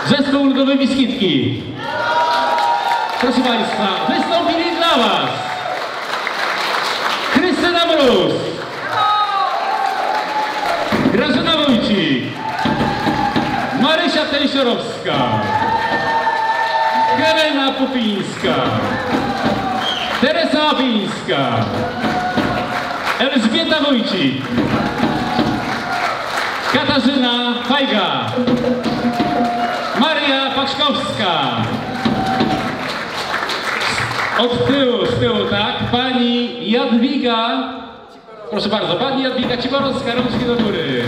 Zespół Ludowy Wiskitki. Proszę Państwa, wystąpili dla Was Krystyna Mróz, Grażyna Wójcik, Marysia Tejsiorowska, Helena Pupińska, Teresa Apińska, Elżbieta Wójcik, Katarzyna Fajga, Maria Paczkowska. Z tyłu, tak? Pani Jadwiga, proszę bardzo, pani Jadwiga Ciborowska, rączki do góry.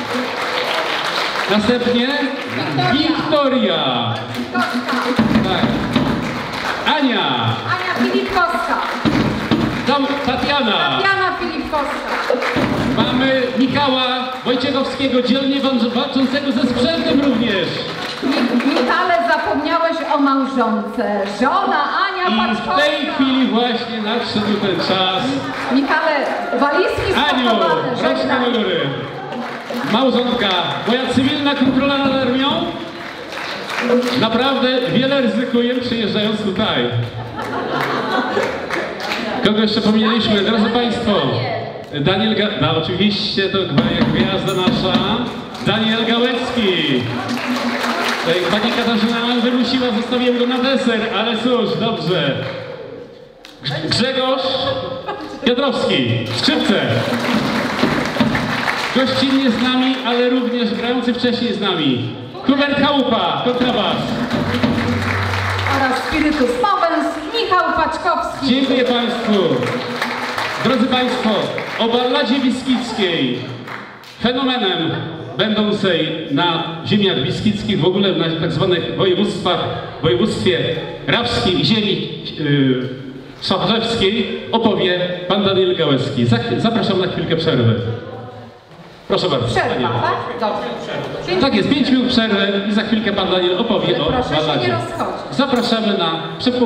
Następnie Wiktoria. Tak. Ania Filipkowska. Tatiana Filipkowska. Mamy Michała Wojciechowskiego, dzielnie walczącego ze sprzętem również. Michale, zapomniałeś o małżonce. Żona Ania Paczkowska. I w tej chwili właśnie nadszedł ten czas. Michale, walizki spakowane. Rączka do góry. Małżonka, moja cywilna kontrola nad armią. Naprawdę wiele ryzykuję, przyjeżdżając tutaj. Kogo jeszcze pominęliśmy? Drodzy Państwo, oczywiście to gwiazda nasza, Daniel Gałecki. Pani Katarzyna wymusiła, zostawiłem go na deser, ale cóż, dobrze. Grzegorz Piotrowski, skrzypce. Gościnnie z nami, ale również grający wcześniej z nami. Hubert Chałupa, kontrabas. Oraz spirytus Mowens, Michał Paczkowski. Dziękuję Państwu. Drodzy Państwo, o balladzie wiskickiej, fenomenem będącej na ziemiach wiskickich, w ogóle na tak zwanych województwach, województwie rawskim i ziemi socharzewskiej opowie pan Daniel Gałecki. Zapraszam na chwilkę przerwy. Proszę bardzo. Przerwa, tak? Dobrze. Tak jest, 5 minut przerwy i za chwilkę pan Daniel opowie o balladzie. Proszę się nie rozchodzić. Zapraszamy na